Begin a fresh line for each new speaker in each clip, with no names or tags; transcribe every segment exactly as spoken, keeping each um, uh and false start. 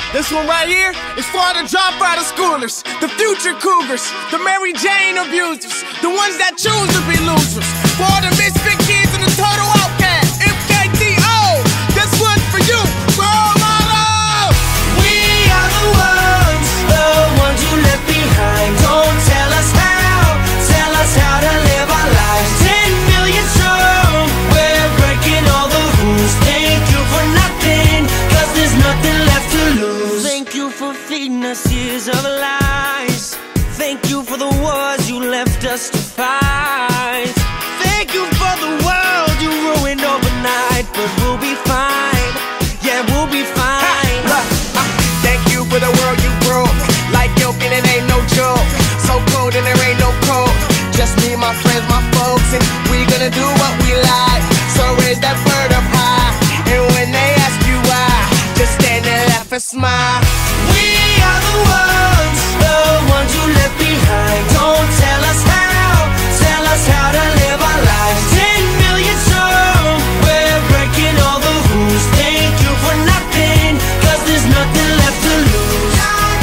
This one right here is for the dropout of schoolers, the future cougars, the Mary Jane abusers, the ones that choose to be losers, for all the misfit kids and the total outcasts. M K T O, this one's for you, for all my love.
We are the ones, the ones you left behind. Don't tell us how, tell us how to live our lives. Ten million strong, we're breaking all the rules. Thank you for nothing, cause there's nothing left to lose. Thank you for feeding us years of lies. Thank you for the wars you left us to fight. Thank you for the world you ruined overnight. But we'll be fine, yeah, we'll be fine.
Ha, uh, uh, thank you for the world you broke. Like yoke and it ain't no joke. So cold and there ain't no cold. Just me, my friends, my folks, and we gonna do what we like. So raise that bird up high, and when they ask you why, just stand and laugh and smile.
We are the ones, the ones you left behind. Don't tell us how, tell us how to live our lives. Ten million strong, we're breaking all the rules. Thank you for nothing, cause there's nothing left to lose.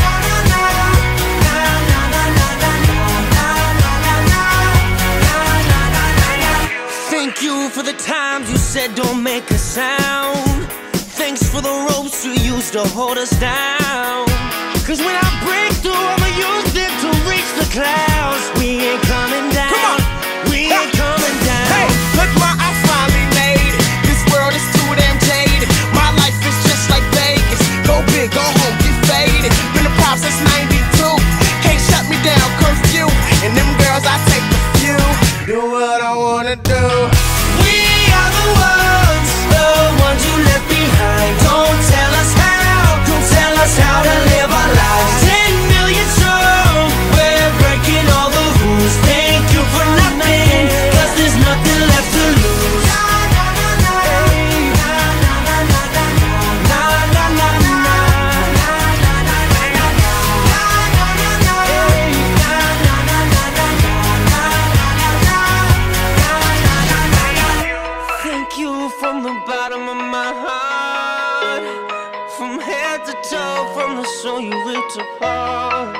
Thank you for the times you said don't make a sound. Thanks for the ropes you used to hold us down. Cause when I break through, I'ma use it to reach the clouds. We ain't coming down.
Come on.
We ain't coming down.
Hey, look what I finally made it. This world is too damn jaded. My life is just like Vegas. Go big, go home, get faded. Been a pop since ninety-two. Can't shut me down, curfew. And them girls, I take the few. Do what I wanna do.
We are the ones, the ones you left behind. Don't tell us how, don't tell us how to live our lives. Ten million strong, we're breaking all the rules. Thank you for nothing, cause there's nothing left to lose. Thank you from the bottom of my heart, from head to toe, from the soul you ripped apart.